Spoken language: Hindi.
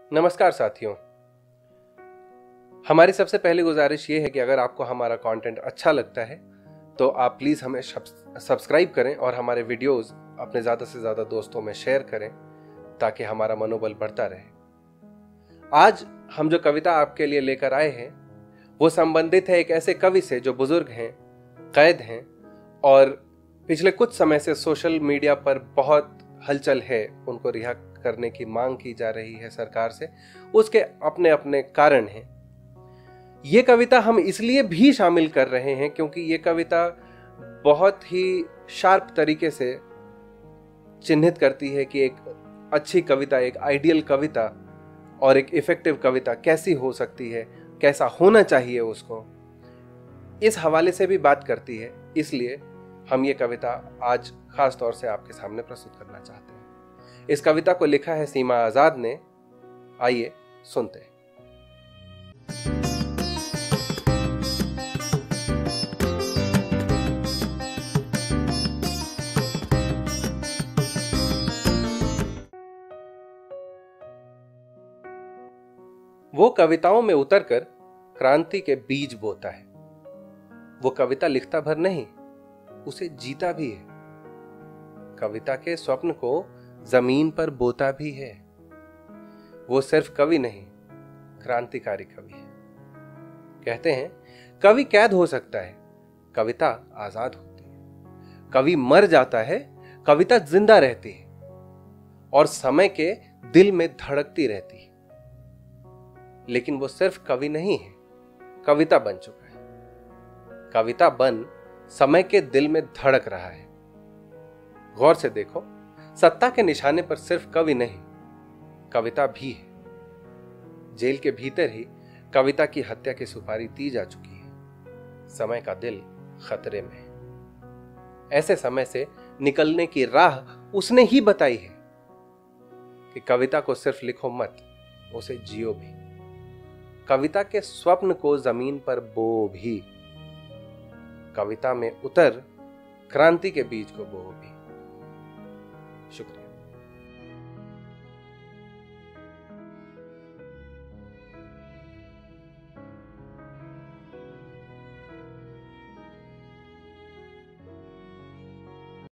नमस्कार साथियों। हमारी सबसे पहली गुजारिश ये है कि अगर आपको हमारा कंटेंट अच्छा लगता है तो आप प्लीज़ हमें सब्सक्राइब करें और हमारे वीडियोस अपने ज़्यादा से ज़्यादा दोस्तों में शेयर करें ताकि हमारा मनोबल बढ़ता रहे। आज हम जो कविता आपके लिए लेकर आए हैं वो संबंधित है एक ऐसे कवि से जो बुजुर्ग हैं, कैद हैं और पिछले कुछ समय से सोशल मीडिया पर बहुत हलचल है। उनको रिहा करने की मांग की जा रही है सरकार से। उसके अपने अपने कारण हैं। ये कविता हम इसलिए भी शामिल कर रहे हैं क्योंकि ये कविता बहुत ही शार्प तरीके से चिन्हित करती है कि एक अच्छी कविता, एक आइडियल कविता और एक इफेक्टिव कविता कैसी हो सकती है, कैसा होना चाहिए उसको, इस हवाले से भी बात करती है। इसलिए हम ये कविता आज खास तौर से आपके सामने प्रस्तुत करना चाहते हैं। इस कविता को लिखा है सीमा आजाद ने। आइए सुनते हैं। वो कविताओं में उतरकर क्रांति के बीज बोता है। वो कविता लिखता भर नहीं, उसे जीता भी है। कविता के स्वप्न को जमीन पर बोता भी है। वो सिर्फ कवि नहीं, क्रांतिकारी कवि है। कहते हैं कवि कैद हो सकता है, कविता आजाद होती है। कवि मर जाता है, कविता जिंदा रहती है और समय के दिल में धड़कती रहती है। लेकिन वो सिर्फ कवि नहीं है, कविता बन चुका है। कविता बन समय के दिल में धड़क रहा है। गौर से देखो, सत्ता के निशाने पर सिर्फ कवि नहीं, कविता भी है। जेल के भीतर ही कविता की हत्या की सुपारी दी जा चुकी है। समय का दिल खतरे में है। ऐसे समय से निकलने की राह उसने ही बताई है कि कविता को सिर्फ लिखो मत, उसे जियो भी। कविता के स्वप्न को जमीन पर बो भी। कविता में उतर क्रांति के बीज को बो भी। शुक्रिया।